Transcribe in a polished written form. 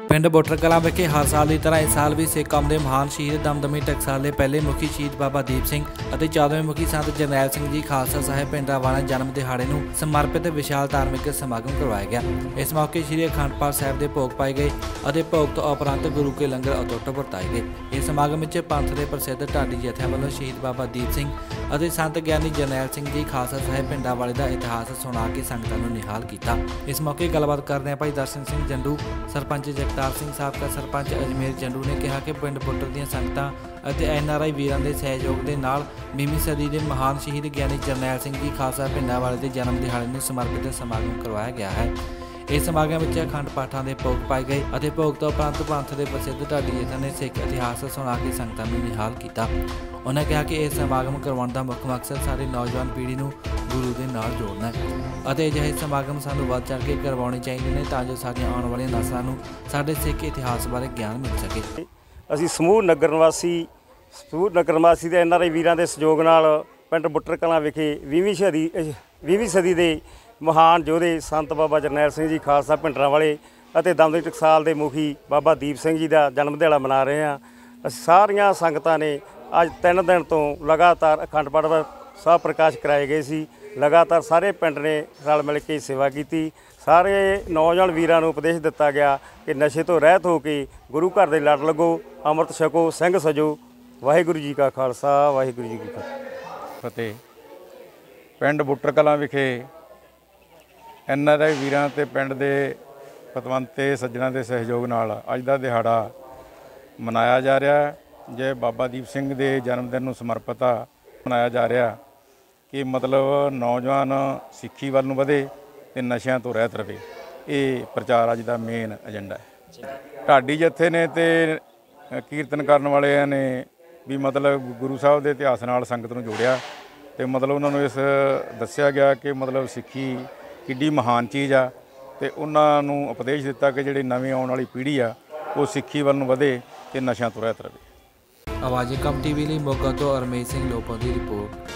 ਪਿੰਡ ਬੁੱਟਰ ਕਲਾਂ ਵਿਖੇ ਹਰ ਸਾਲ ਦੀ ਤਰ੍ਹਾਂ ਇਸ ਸਾਲ ਵੀ ਸਿੱਖ ਕੌਮ ਦੇ ਮਹਾਨ ਸ਼ਹੀਦ ਦਮਦਮੀ ਟਕਸਾਲ ਦੇ ਪਹਿਲੇ ਮੁਖੀ ਸ਼ਹੀਦ ਬਾਬਾ ਦੀਪ ਸਿੰਘ ਅਤੇ 14ਵੇਂ ਮੁਖੀ ਸੰਤ ਜਰਨੈਲ ਸਿੰਘ ਜੀ ਖਾਲਸਾ ਸਾਹਿਬ ਭਿੰਡਰਾਂਵਾਲਾ ਜਨਮ ਦਿਹਾੜੇ ਨੂੰ ਸਮਰਪਿਤ ਵਿਸ਼ਾਲ ਧਾਰਮਿਕ ਸਮਾਗਮ ਕਰਵਾਇਆ ਗਿਆ। ਇਸ ਮੌਕੇ ਸ੍ਰੀ ਅਖੰਡ ਪਾਠ ਸਾਹਿਬ ਦੇ ਭੋਗ ਪਾਏ ਗਏ ਅਤੇ ਭੋਗ ਤੋਂ ਉਪਰੰਤ ਗੁਰੂ ਕੇ ਲੰਗਰ ਅਟੁੱਟ ਵਰਤਾਏ ਗਏ। ਇਸ ਸਮਾਗਮ ਵਿੱਚ ਪੰਥ ਦੇ ਪ੍ਰਸਿੱਧ ਢਾਡੀ ਜਥਿਆਂ ਵੱਲੋਂ ਸ਼ਹੀਦ ਬਾਬਾ ਦੀਪ ਸਿੰਘ ਅਤੇ ਸੰਤ ਗਿਆਨੀ ਜਰਨੈਲ ਸਿੰਘ ਜੀ ਖਾਲਸਾ ਸਾਹਿਬ ਭਿੰਡਰਾਂਵਾਲੇ ਦਾ ਇਤਿਹਾਸ ਸੁਣਾ ਕੇ ਸੰਗਤਾਂ ਨੂੰ ਨਿਹਾਲ ਕੀਤਾ। ਇਸ ਮੌਕੇ ਗੱਲਬਾਤ ਕਰਦਿਆਂ ਭਾਈ ਦਰਸ਼ਨ ਸਿੰਘ ਜੰਡੂ, ਸਰਪੰਚ ਜਗਤਾਰ ਸਿੰਘ ਸਾਬਕਾ ਸਰਪੰਚ ਅਜਮੇਰ ਜੰਡੂ ਨੇ ਕਿਹਾ ਕਿ ਪਿੰਡ ਬੁੱਟਰ ਦੀਆਂ ਸੰਗਤਾਂ ਅਤੇ NRI ਵੀਰਾਂ ਦੇ ਸਹਿਯੋਗ ਦੇ ਨਾਲ 20ਵੀਂ ਸਦੀ ਦੇ ਮਹਾਨ ਸ਼ਹੀਦ ਗਿਆਨੀ ਜਰਨੈਲ ਸਿੰਘ ਜੀ ਖਾਲਸਾ ਭਿੰਡਰਾਂਵਾਲੇ ਦੇ ਜਨਮ ਦਿਹਾੜੇ ਨੂੰ ਸਮਰਪਿਤ ਸਮਾਗਮ ਕਰਵਾਇਆ ਗਿਆ ਹੈ। ਇਸ ਸਮਾਗਮ ਵਿੱਚ ਅਖੰਡ ਪਾਠਾਂ ਦੇ ਭੋਗ ਪਾਏ ਗਏ ਅਤੇ ਭੋਗ ਤੋਂ ਉਪਰੰਤ ਪੰਥ ਦੇ ਪ੍ਰਸਿੱਧ ਢਾਡੀ ਜਥਿਆਂ ਨੇ ਸਿੱਖ ਇਤਿਹਾਸ ਸੁਣਾ ਕੇ ਸੰਗਤਾਂ ਨੂੰ ਨਿਹਾਲ ਕੀਤਾ। ਉਹਨਾਂ ਕਿਹਾ ਕਿ ਇਹ ਸਮਾਗਮ ਕਰਵਾਉਣ ਦਾ ਮੁੱਖ ਮਕਸਦ ਸਾਰੀ ਨੌਜਵਾਨ ਪੀੜ੍ਹੀ ਨੂੰ ਗੁਰੂ ਦੇ ਨਾਲ ਜੋੜਨਾ ਹੈ ਅਤੇ ਅਜਿਹੇ ਸਮਾਗਮ ਸਾਨੂੰ ਵੱਧ ਚੜ੍ਹ ਕੇ ਕਰਵਾਉਣੇ ਚਾਹੀਦੇ ਨੇ ਤਾਂ ਜੋ ਸਾਡੀਆਂ ਆਉਣ ਵਾਲੀਆਂ ਨਸਲਾਂ ਨੂੰ ਸਾਡੇ ਸਿੱਖ ਇਤਿਹਾਸ ਬਾਰੇ ਗਿਆਨ ਮਿਲ ਸਕੇ। ਅਸੀਂ ਸਮੂਹ ਨਗਰ ਨਿਵਾਸੀ ਦੇ NRI ਵੀਰਾਂ ਦੇ ਸਹਿਯੋਗ ਨਾਲ ਪਿੰਡ ਬੁੱਟਰ ਕਲਾਂ ਵਿਖੇ 20ਵੀਂ ਸਦੀ ਦੇ ਮਹਾਨ ਯੋਧੇ ਸੰਤ ਬਾਬਾ ਜਰਨੈਲ ਸਿੰਘ ਜੀ ਖਾਲਸਾ ਭਿੰਡਰਾਂਵਾਲੇ ਅਤੇ ਦਮਦਮੀ ਟਕਸਾਲ ਦੇ ਮੁਖੀ ਬਾਬਾ ਦੀਪ ਸਿੰਘ ਜੀ ਦਾ ਜਨਮ ਦਿਹਾੜਾ ਮਨਾ ਰਹੇ ਹਾਂ। ਅਸੀਂ ਸਾਰੀਆਂ ਸੰਗਤਾਂ ਨੇ ਅੱਜ 3 ਦਿਨ ਤੋਂ ਲਗਾਤਾਰ ਅਖੰਡ ਪਾਠ ਸਾਹਿਬ ਪ੍ਰਕਾਸ਼ ਕਰਾਏ ਗਏ ਸੀ। ਲਗਾਤਾਰ ਸਾਰੇ ਪਿੰਡ ਨੇ ਰਲ ਮਿਲ ਕੇ ਸੇਵਾ ਕੀਤੀ। ਸਾਰੇ ਨੌਜਵਾਨ ਵੀਰਾਂ ਨੂੰ ਉਪਦੇਸ਼ ਦਿੱਤਾ ਗਿਆ ਕਿ ਨਸ਼ੇ ਤੋਂ ਰਹਿਤ ਹੋ ਕੇ ਗੁਰੂ ਘਰ ਦੇ ਲੜ ਲੱਗੋ, ਅੰਮ੍ਰਿਤ ਛਕੋ, ਸਿੰਘ ਸਜੋ। ਵਾਹਿਗੁਰੂ ਜੀ ਕਾ ਖਾਲਸਾ, ਵਾਹਿਗੁਰੂ ਜੀ ਕੀ ਫਤਿਹ। ਪਿੰਡ ਬੁੱਟਰ ਕਲਾਂ ਵਿਖੇ NRI ਵੀਰਾਂ ਤੇ ਪਿੰਡ ਦੇ ਪਤਵੰਤੇ ਸੱਜਣਾਂ ਦੇ ਸਹਿਯੋਗ ਨਾਲ ਅੱਜ ਦਾ ਦਿਹਾੜਾ ਮਨਾਇਆ ਜਾ ਰਿਹਾ। ਜੇ ਬਾਬਾ ਦੀਪ ਸਿੰਘ ਦੇ ਜਨਮ ਦਿਨ ਨੂੰ ਸਮਰਪਿਤ ਮਨਾਇਆ ਜਾ ਰਿਹਾ ਕਿ ਮਤਲਬ ਨੌਜਵਾਨ ਸਿੱਖੀ ਵੱਲ ਨੂੰ ਵਧੇ ਤੇ ਨਸ਼ਿਆਂ ਤੋਂ ਰਹਿਤ ਰਵੇ। ਇਹ ਪ੍ਰਚਾਰ ਅੱਜ ਦਾ ਮੇਨ ਏਜੰਡਾ ਹੈ। ਢਾਡੀ ਜਥੇ ਨੇ ਤੇ ਕੀਰਤਨ ਕਰਨ ਵਾਲਿਆਂ ਨੇ ਵੀ ਮਤਲਬ ਗੁਰੂ ਸਾਹਿਬ ਦੇ ਇਤਿਹਾਸ ਨਾਲ ਸੰਗਤ ਨੂੰ ਜੋੜਿਆ ਤੇ ਮਤਲਬ ਉਹਨਾਂ ਨੂੰ ਇਸ ਦੱਸਿਆ ਗਿਆ ਕਿ ਮਤਲਬ ਸਿੱਖੀ ਕਿੱਡੀ ਮਹਾਨ ਚੀਜ਼ ਆ ਤੇ ਉਹਨਾਂ ਨੂੰ ਉਪਦੇਸ਼ ਦਿੱਤਾ ਕਿ ਜਿਹੜੀ ਨਵੀਂ ਆਉਣ ਵਾਲੀ ਪੀੜ੍ਹੀ ਆ ਉਹ ਸਿੱਖੀ ਵੱਲ ਨੂੰ ਵਧੇ ਤੇ ਨਸ਼ਿਆਂ ਤੋਂ ਰਹਿਤ ਰਵੇ। ਆਵਾਜ਼ ਕਮ TV ਲਈ ਮੋਗਾ ਤੋਂ ਰਮੇਸ਼ ਸਿੰਘ ਲੋਪੋ ਦੀ ਰਿਪੋਰਟ।